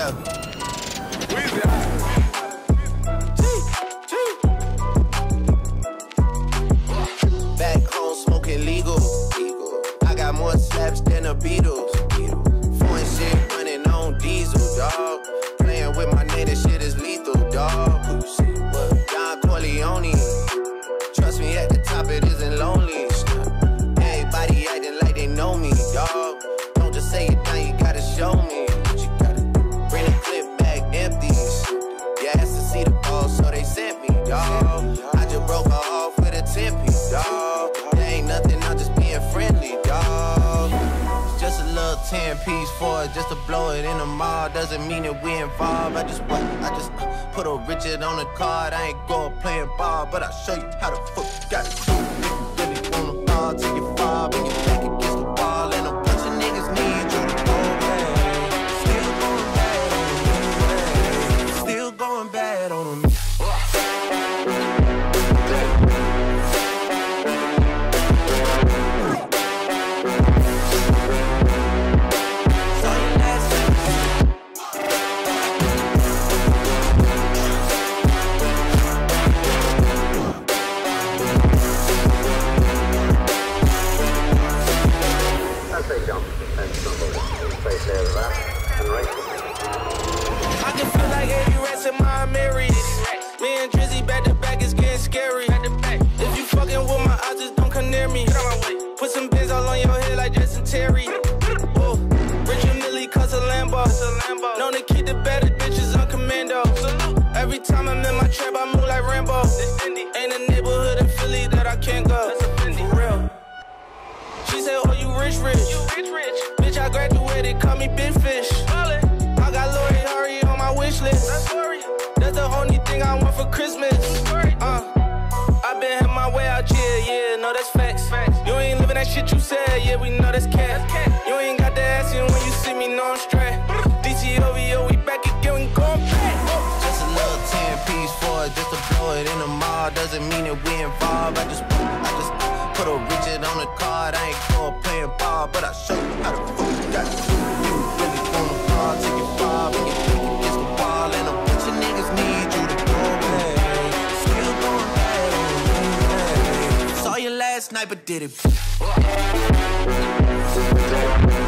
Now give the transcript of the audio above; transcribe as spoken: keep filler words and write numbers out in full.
Yeah. Back home smoking legal. I got more slaps than the Beatles. Foreign shit running on diesel, dog. Playing with my name, this shit is lethal, dog. Don Corleone. Trust me, at the top it isn't lonely. Everybody acting like they know me, dog. Don't just say it now, you gotta show me. You gotta bring the clip back empty. You asked to see the ball, so they sent me, dog. I just broke her off with a ten piece, dog. There ain't nothing, I'm just being friendly, dog. It's just a little ten piece for it, just to blow it in the mall. Doesn't mean that we involved. I just what? I just uh, put a Richard on the card. I ain't going playing ball, but I'll show you how the fuck you got it. Really wanna ball till you fall, bring your back against the wall, and a bunch of niggas need you to go bad. Still going bad on me, still going bad on me. I can feel like eighty rats in my Marys. Me and Drizzy back to back is getting scary. If you fucking with my eyes, just don't come near me. Put some bins all on your head like Jason Terry. Whoa. Rich and Millie cause a Lambo. Known to keep the better bitches on commando. Every time I'm in my trap, I move like Rambo. Ain't a neighborhood in Philly that I can't go. For real. She said, oh, you rich, rich. You rich, rich. Bitch, I graduated, call me Big Fish. Ballin'. I got Lori Hurry on my wish list. That's the only thing I want for Christmas. Uh, I been had my way out here, yeah, no, that's facts. You ain't living that shit you said, yeah, we know that's cat. You ain't got the ass in when you see me, no, I'm straight. D T O V O, we back again, we going back. Just a little ten piece for it, just to blow it in the mall. Doesn't mean that we involved. I just, I just put a Richard on the card. I ain't going playing ball, but I'll show you how the fuck you got it. You really wanna ball till you fall, and you think against the wall, and a bunch of niggas need you to go bad. Still going bad on me. Saw you last night, but did it.